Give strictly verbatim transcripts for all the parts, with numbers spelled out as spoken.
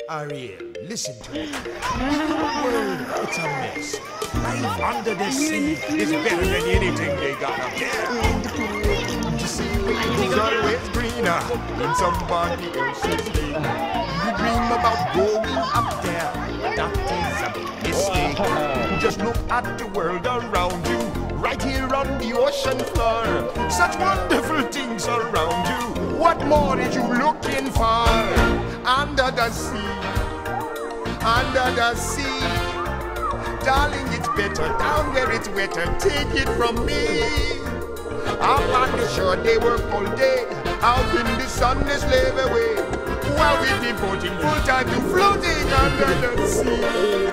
Ariel, listen to me. The world, it's a mess. Life under the sea is better than anything they got up there. You see, it's always greener than somebody else's lake. You dream about going up there, that is a mistake. Just look at the world around you, right here on the ocean floor. Such wonderful things around you. What more are you looking for? Under the sea, under the sea. Darling, it's better down where it's wetter. Take it from me. Up on the shore they work all day, out in the sun they slave away, while we devoting full time to floating under the sea.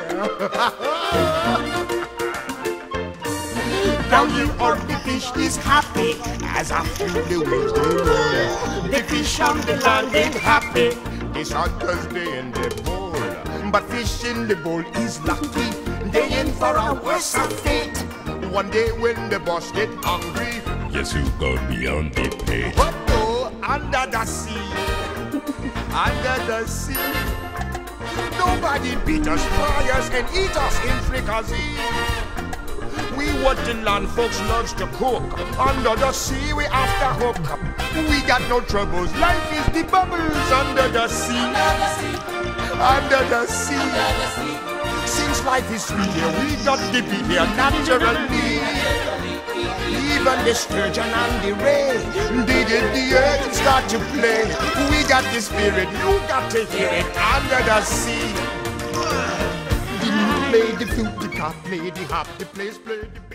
Down here on the fish is happy, as after the waves they roll. The fish on the land ain't happy, it's hot cause they in the bowl. But fish in the bowl is lucky, they in for a worse fate. One day when the boss get hungry, yes, you go beyond the pay. But oh, under the sea, under the sea, nobody beat us, fry us, and eat us in fricassee. We what the land folks loves to cook. Under the sea we after hook. We got no troubles. Life is the bubbles under the sea. Under the sea. Since life is sweet here, we got to be here naturally. Even the sturgeon and the ray, they did the earth and start to play. We got the spirit, you got to hear it under the sea. Play the flute, the cop, play the hop, the place, play the